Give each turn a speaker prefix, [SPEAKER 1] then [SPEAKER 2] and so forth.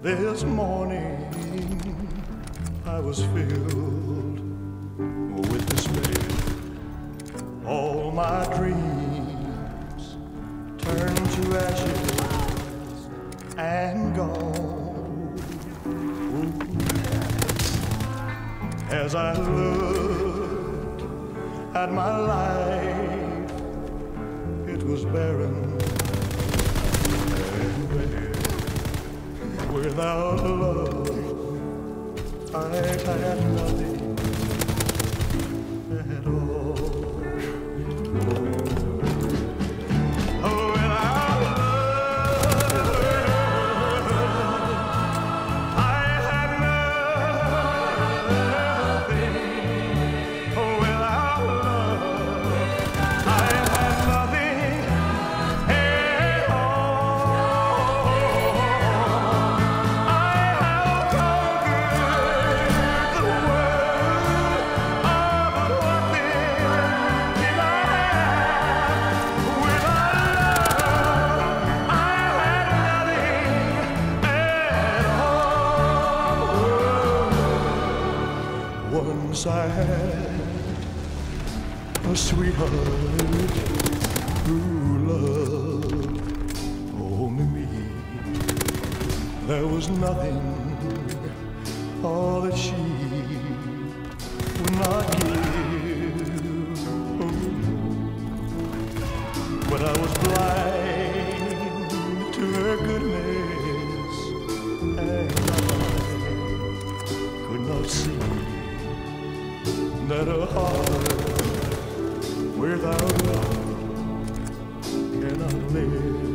[SPEAKER 1] This morning I was filled with despair. All my dreams turned to ashes and gone. As I looked at my life, it was barren and bare. Without love, I had nothing at all. Oh, without love, I had nothing. Oh, without love, I had nothing at all. Once I had a sweetheart who loved only me. There was nothing, all that she would not give. But I was blind to her goodness, and I could not see that a heart without love cannot live.